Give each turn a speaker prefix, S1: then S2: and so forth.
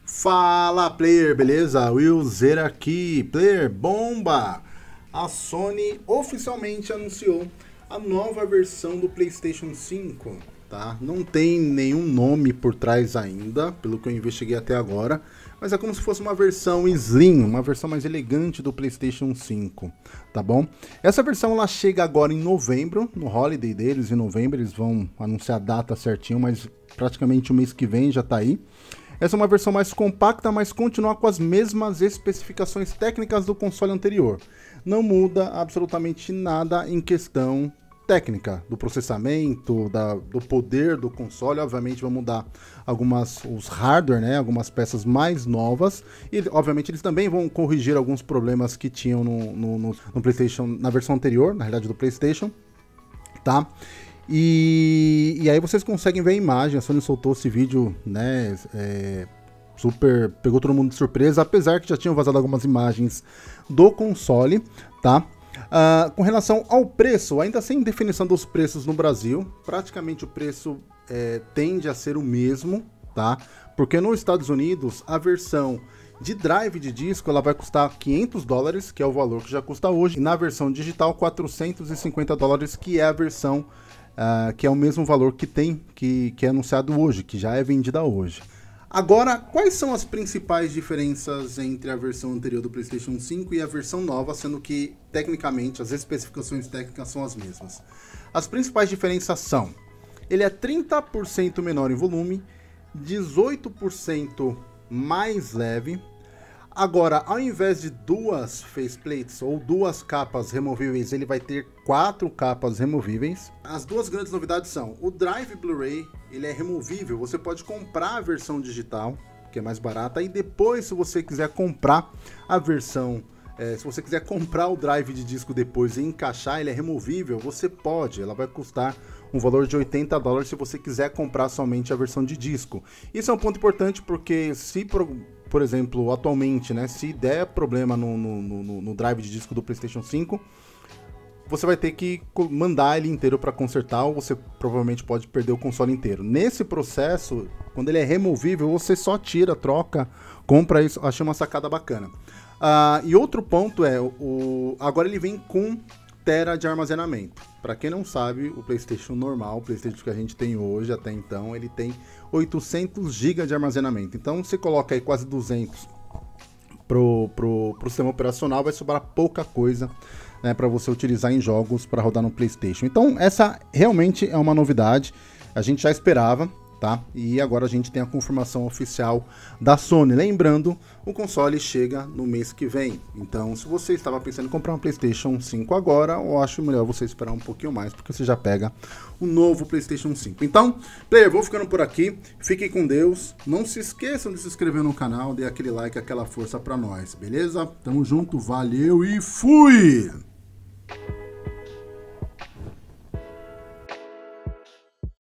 S1: Fala player, beleza? Will Zera aqui, player bomba! A Sony oficialmente anunciou a nova versão do PlayStation 5, tá? Não tem nenhum nome por trás ainda, pelo que eu investiguei até agora, mas é como se fosse uma versão slim, uma versão mais elegante do PlayStation 5, tá bom? Essa versão ela chega agora em novembro, no holiday deles em novembro, eles vão anunciar a data certinho, mas praticamente o mês que vem já tá aí. Essa é uma versão mais compacta, mas continua com as mesmas especificações técnicas do console anterior. Não muda absolutamente nada em questão técnica, do processamento, do poder do console. Obviamente vão mudar os hardware, né, algumas peças mais novas. E obviamente eles também vão corrigir alguns problemas que tinham no PlayStation, na versão anterior, na realidade do PlayStation, tá? E aí vocês conseguem ver a imagem. A Sony soltou esse vídeo, né, pegou todo mundo de surpresa, apesar que já tinham vazado algumas imagens do console, tá? Com relação ao preço, ainda sem definição dos preços no Brasil, praticamente o preço tende a ser o mesmo, tá? Porque nos Estados Unidos a versão de drive de disco ela vai custar $500, que é o valor que já custa hoje, e na versão digital $450, que é a versão que é o mesmo valor que é anunciado hoje, que já é vendida hoje. Agora, quais são as principais diferenças entre a versão anterior do PlayStation 5 e a versão nova, sendo que, tecnicamente, as especificações técnicas são as mesmas? As principais diferenças são: ele é 30% menor em volume, 18% mais leve. Agora, ao invés de duas faceplates ou duas capas removíveis, ele vai ter 4 capas removíveis. As duas grandes novidades são: o Drive Blu-ray, ele é removível, você pode comprar a versão digital, que é mais barata, e depois, se você quiser comprar a versão, se você quiser comprar o drive de disco depois e encaixar, ele é removível, você pode, ela vai custar um valor de $80 se você quiser comprar somente a versão de disco. Isso é um ponto importante porque se por exemplo, atualmente, né, se der problema no drive de disco do PlayStation 5, você vai ter que mandar ele inteiro para consertar, ou você provavelmente pode perder o console inteiro. Nesse processo, quando ele é removível, você só tira, troca, compra isso. Achei uma sacada bacana. E outro ponto é, agora ele vem com TB de armazenamento. Para quem não sabe, o PlayStation normal, o PlayStation que a gente tem hoje até então, ele tem 800 GB de armazenamento. Então você coloca aí quase 200 pro sistema operacional, vai sobrar pouca coisa, né, para você utilizar em jogos para rodar no PlayStation. Então essa realmente é uma novidade, a gente já esperava, tá? E agora a gente tem a confirmação oficial da Sony. Lembrando, o console chega no mês que vem. Então, se você estava pensando em comprar um PlayStation 5 agora, eu acho melhor você esperar um pouquinho mais, porque você já pega o novo PlayStation 5. Então, player, vou ficando por aqui. Fiquem com Deus. Não se esqueçam de se inscrever no canal, dê aquele like, aquela força pra nós, beleza? Tamo junto, valeu e fui!